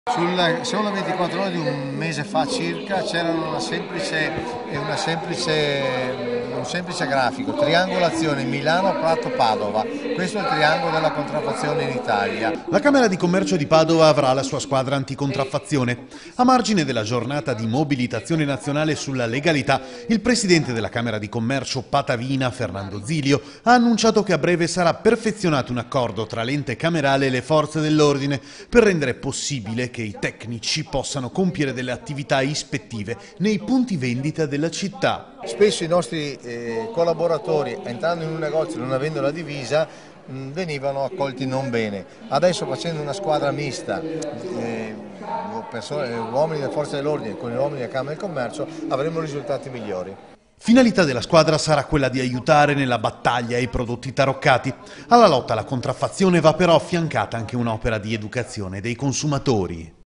Sul Sole 24 Ore di un mese fa circa c'era un semplice grafico, triangolazione Milano-Prato-Padova. Questo è il triangolo della contraffazione in Italia. La Camera di Commercio di Padova avrà la sua squadra anticontraffazione. A margine della giornata di mobilitazione nazionale sulla legalità, il presidente della Camera di Commercio Patavina, Fernando Zilio, ha annunciato che a breve sarà perfezionato un accordo tra l'ente camerale e le forze dell'ordine per rendere possibile che i tecnici possano compiere delle attività ispettive nei punti vendita della città. Spesso i nostri collaboratori, entrando in un negozio non avendo la divisa, venivano accolti non bene. Adesso, facendo una squadra mista, uomini delle forze dell'ordine con gli uomini della Camera di Commercio, avremo risultati migliori. Finalità della squadra sarà quella di aiutare nella battaglia ai prodotti taroccati. Alla lotta alla contraffazione va però affiancata anche un'opera di educazione dei consumatori.